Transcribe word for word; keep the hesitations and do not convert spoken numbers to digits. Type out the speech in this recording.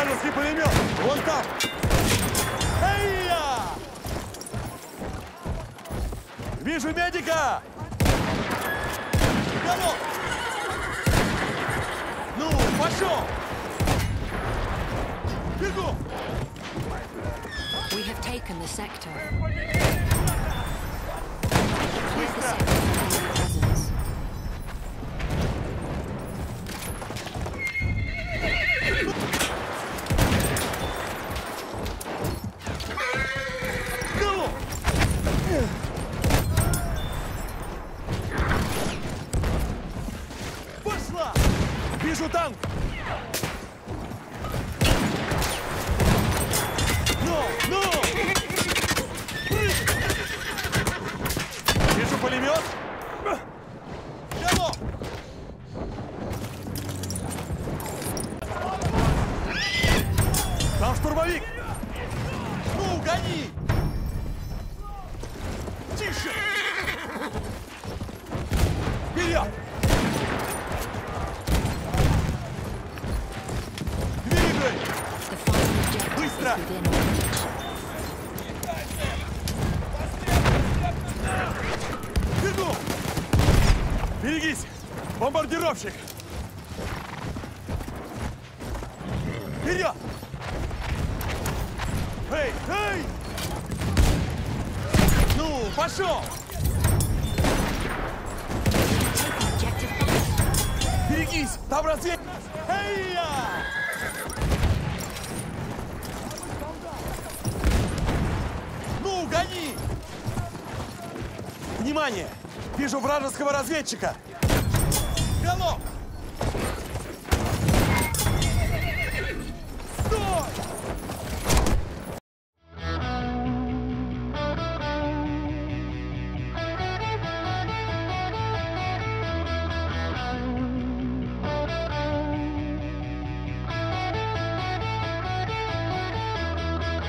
Вражеский пулемет! Вон там! Эй-я! Вижу медика! Голов! Ну, пошел! Бегу! We have taken the sector. Here's the sector enemy presence. Ну! Пошла! Вижу танк! Ну! Ну! Вижу пулемет! Голов! Там штурмовик! Ну, гони! Тише! Вперед! Двигай! The final objective is Быстро! within our reach. Бегу! Берегись! Бомбардировщик! Вперед! Эй! Эй! Ну, пошел! Take objective back. Берегись! Там разведка! Эй-я! Ну, гони! Внимание! Вижу вражеского разведчика! Голов!